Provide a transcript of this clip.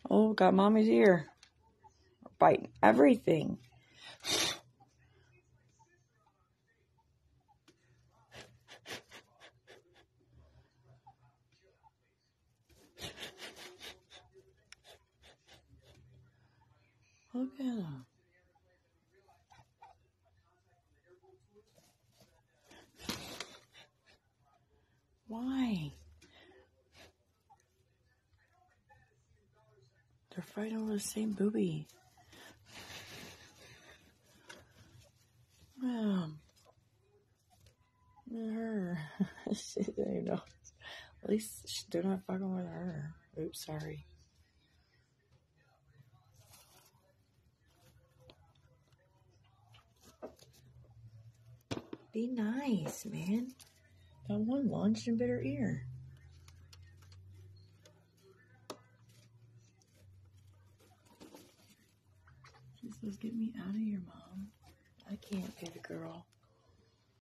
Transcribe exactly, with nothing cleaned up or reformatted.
Oh, got mommy's ear. Biting everything. Look at him. Why? They're fighting over the same booby. Well, her. She didn't even know. At least they're not fucking with her. Oops, sorry. Be nice, man. That one lunged and bit her ear. She says, "Get me out of here, Mom. I can't be the girl."